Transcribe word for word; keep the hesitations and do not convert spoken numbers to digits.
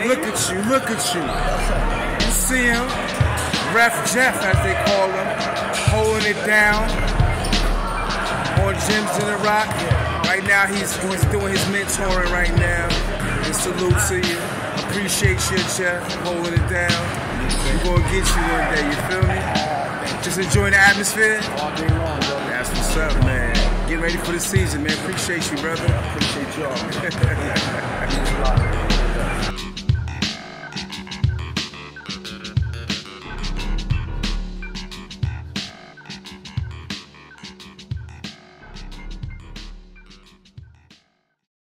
Look at you, look at you. You see him, Ref Jeff as they call him, holding it down on Gems in the Rock. Right now he's, he's doing his mentoring right now. And salute to you. Appreciate you, Jeff, holding it down. We're gonna get you one day, you feel me? Just enjoying the atmosphere? All day long, bro. That's what's up, man. Get ready for the season, man. Appreciate you, brother. Appreciate y'all.